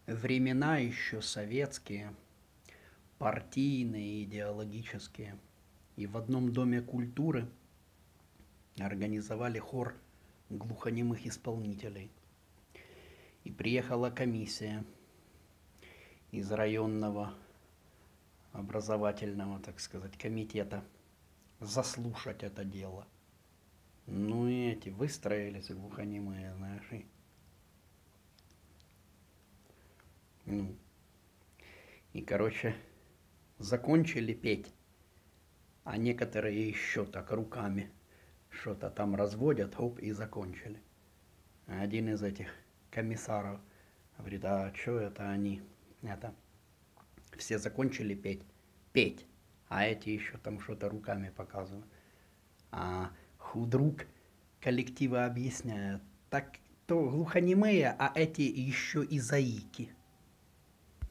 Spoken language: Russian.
Времена еще советские, партийные, идеологические. И в одном доме культуры организовали хор глухонемых исполнителей. И приехала комиссия из районного образовательного, так сказать, комитета заслушать это дело. Ну и эти выстроились глухонемые, знаешь, короче, закончили петь, а некоторые еще так руками что-то там разводят, хоп, и закончили. Один из этих комиссаров говорит: а что это они? Это все закончили петь, а эти еще там что-то руками показывают. А худрук коллектива объясняет: так то глухонемые, а эти еще и заики.